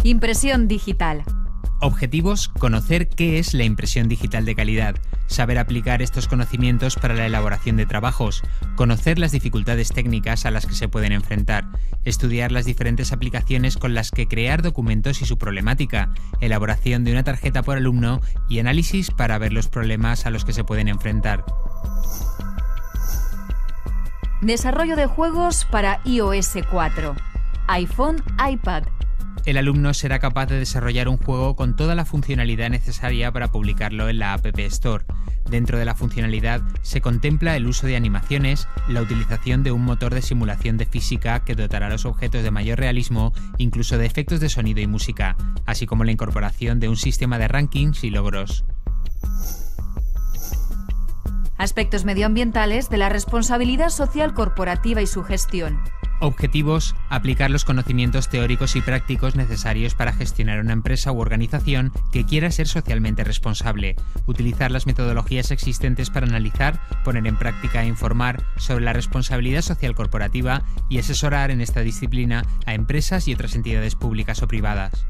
Impresión digital. Objetivos: conocer qué es la impresión digital de calidad, saber aplicar estos conocimientos para la elaboración de trabajos, conocer las dificultades técnicas a las que se pueden enfrentar, estudiar las diferentes aplicaciones con las que crear documentos y su problemática, elaboración de una tarjeta por alumno y análisis para ver los problemas a los que se pueden enfrentar. Desarrollo de juegos para iOS 4, iPhone, iPad. El alumno será capaz de desarrollar un juego con toda la funcionalidad necesaria para publicarlo en la App Store. Dentro de la funcionalidad se contempla el uso de animaciones, la utilización de un motor de simulación de física que dotará a los objetos de mayor realismo, incluso de efectos de sonido y música, así como la incorporación de un sistema de rankings y logros. Aspectos medioambientales de la responsabilidad social corporativa y su gestión. Objetivos: aplicar los conocimientos teóricos y prácticos necesarios para gestionar una empresa u organización que quiera ser socialmente responsable, utilizar las metodologías existentes para analizar, poner en práctica e informar sobre la responsabilidad social corporativa y asesorar en esta disciplina a empresas y otras entidades públicas o privadas.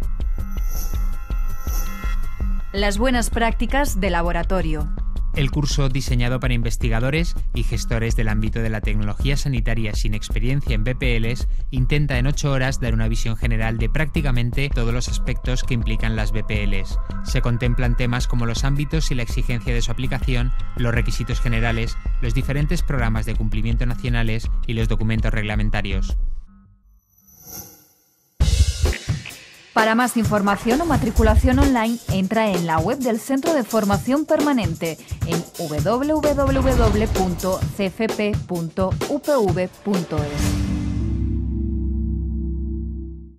Las buenas prácticas de laboratorio. El curso, diseñado para investigadores y gestores del ámbito de la tecnología sanitaria sin experiencia en BPLs, intenta en 8 horas dar una visión general de prácticamente todos los aspectos que implican las BPLs. Se contemplan temas como los ámbitos y la exigencia de su aplicación, los requisitos generales, los diferentes programas de cumplimiento nacionales y los documentos reglamentarios. Para más información o matriculación online, entra en la web del Centro de Formación Permanente en www.cfp.upv.es.